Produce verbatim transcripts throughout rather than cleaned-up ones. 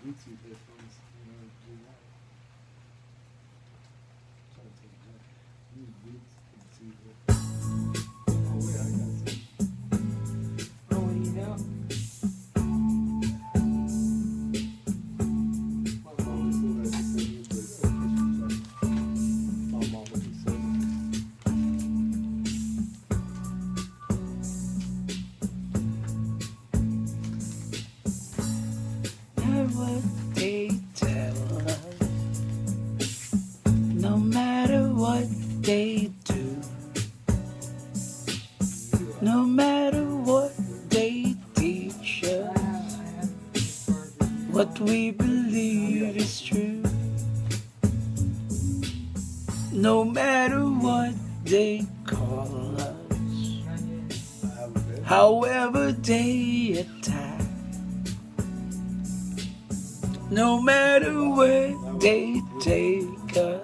Bluetooth headphones. You know, do that. Try to take that. You need Bluetooth headphones. Oh wait, I got some. Oh, what do you know? My mom was still like to send me to the My mom was just saying. What they tell us, no matter what they do, no matter what they teach us, what we believe is true. No matter what they call us, however they attack, no matter where they take us,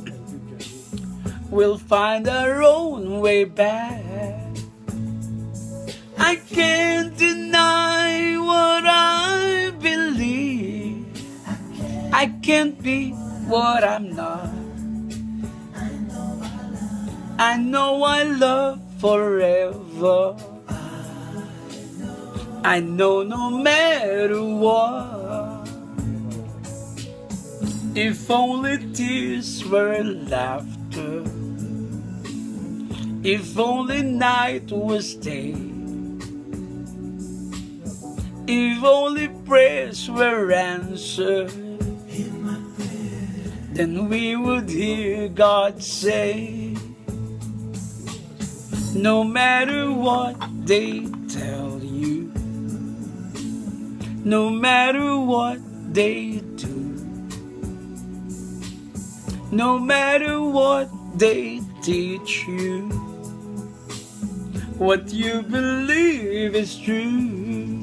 we'll find our own way back. I can't deny what I believe. I can't be what I'm not. I know I love forever. I know no matter what. If only tears were laughter, if only night was day, if only prayers were answered, then we would hear God say, no matter what they tell you, no matter what they do, no matter what they teach you, what you believe is true.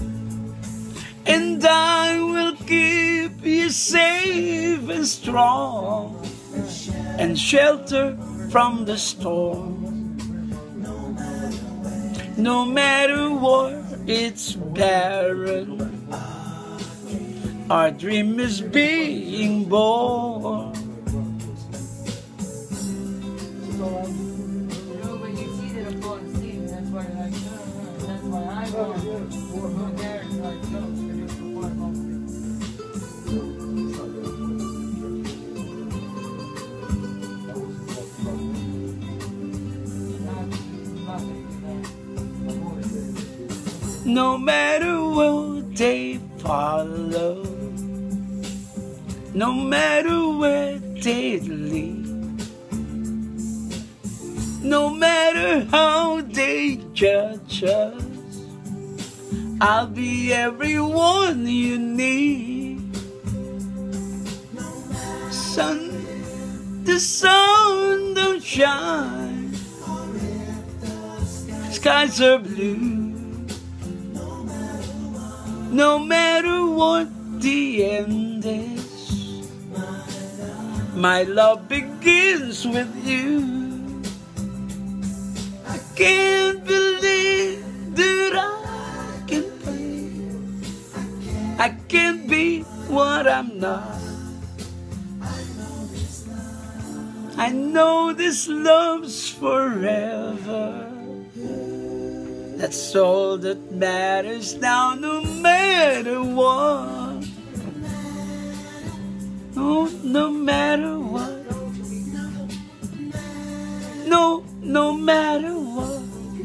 And I will keep you safe and strong and shelter from the storm. No matter what, it's barren, our dream is being born. No matter what they follow, no matter where they lead, no matter how they judge us, I'll be everyone you need. Sun, the sun don't shine, skies are blue. No matter what the end is, my love begins with you. I can't believe that I can play. I can't be what I'm not. I know this love's forever. That's all that matters now, no matter what. No, no matter what. No, no matter what.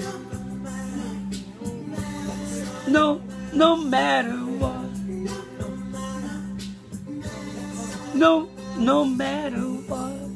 No, no matter what. No, no matter what.